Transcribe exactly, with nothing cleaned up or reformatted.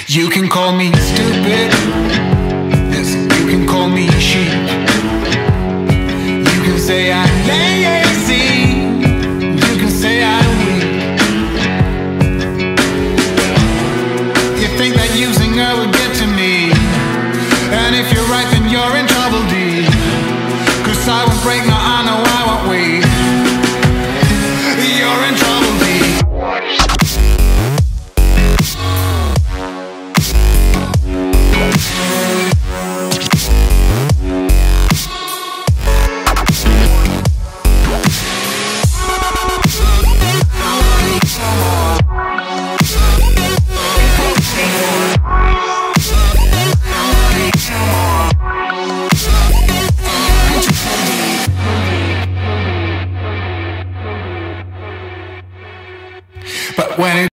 You can call me stupid, yes, you can call me sheep. You can say I'm lazy, you can say I'm weak. You think that using her would get to me, and if you're right then you're in trouble deep. Cause I won't break, no I know I won't wait. You're in trouble deep. But when it